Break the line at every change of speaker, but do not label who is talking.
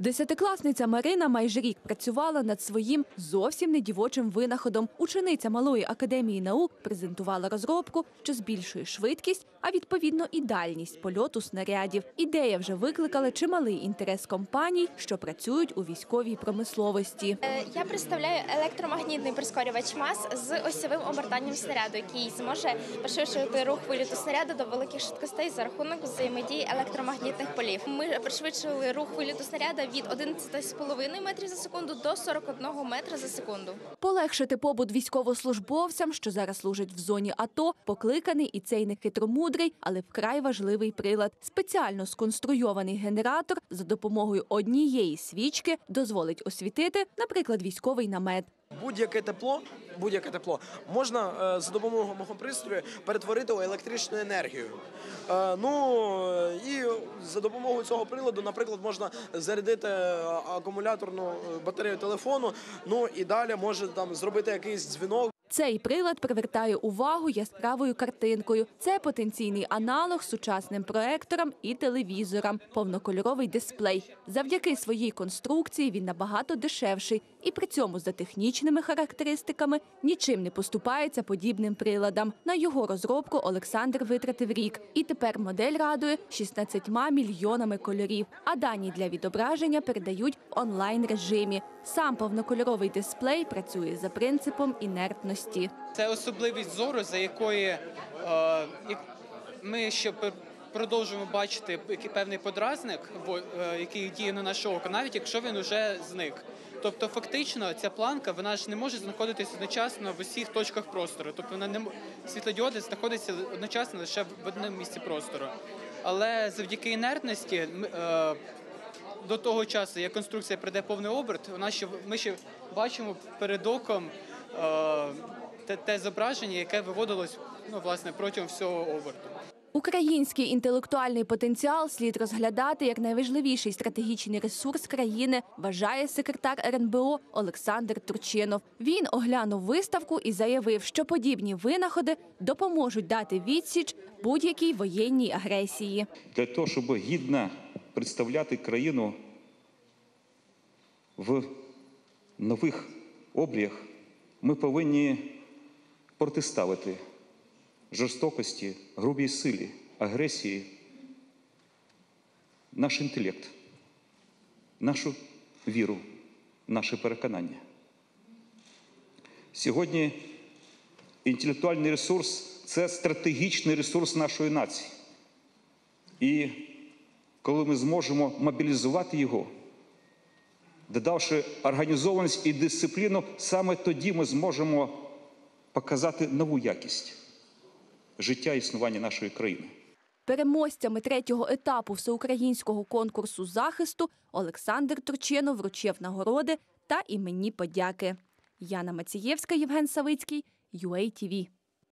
Десятикласниця Марина майже рік працювала над своїм зовсім не дівочим винаходом. Учениця Малої академії наук презентувала розробку, що збільшує швидкість, а відповідно і дальність польоту снарядів. Ідея вже викликала чималий інтерес компаній, що працюють у військовій промисловості.
Я представляю електромагнітний прискорювач мас з осьовим обертанням снаряду, який зможе пришвидшити рух виліту снаряду до великих швидкостей за рахунок взаємодії електромагнітних полів. Ми пришвидшили рух виліту снаряду від 11,5 метрів за секунду до 41 метра за секунду.
Полегшити побут військовослужбовцям, що зараз служать в зоні АТО, покликаний і цей нехитромудрий, але вкрай важливий прилад. Спеціально сконструйований генератор за допомогою однієї свічки дозволить освітити, наприклад, військовий намет.
Будь-яке тепло можна за допомогою мого пристрою перетворити у електричну енергію. І за допомогою цього приладу, наприклад, можна зарядити акумуляторну батарею телефону, і далі може зробити якийсь дзвінок.
Цей прилад привертає увагу яскравою картинкою. Це потенційний аналог сучасним проекторам і телевізорам – повнокольоровий дисплей. Завдяки своїй конструкції він набагато дешевший і при цьому за технічними характеристиками нічим не поступається подібним приладам. На його розробку Олександр витратив рік. І тепер модель радує 16 мільйонами кольорів, а дані для відображення передають в онлайн-режимі. Сам повнокольоровий дисплей працює за принципом інертності.
Це особливість зору, за якої ми ще продовжуємо бачити певний подразник, який діє на наше око, навіть якщо він вже зник. Тобто фактично ця планка, вона ж не може знаходитися одночасно в усіх точках простору. Тобто світлодіоди знаходяться одночасно лише в одному місці простору. Але завдяки інертності до того часу, як конструкція прийде повний оберт, ми ще бачимо перед оком те зображення, яке виводилось протягом всього оберту.
Український інтелектуальний потенціал слід розглядати як найважливіший стратегічний ресурс країни, вважає секретар РНБО Олександр Турчинов. Він оглянув виставку і заявив, що подібні винаходи допоможуть дати відсіч будь-якій воєнній агресії.
Для того, щоб гідно представляти країну в нових обріях, ми повинні протиставити жорстокості, грубій силі, агресії наш інтелект, нашу віру, наше переконання. Сьогодні інтелектуальний ресурс – це стратегічний ресурс нашої нації. І коли ми зможемо мобілізувати його, додавши організованість і дисципліну, саме тоді ми зможемо показати нову якість життя і існування нашої країни.
Переможцями третього етапу всеукраїнського конкурсу захисту Олександр Турчинов вручив нагороди та іменні подяки. Яна Мацієвська, Євген Савицький, UA TV.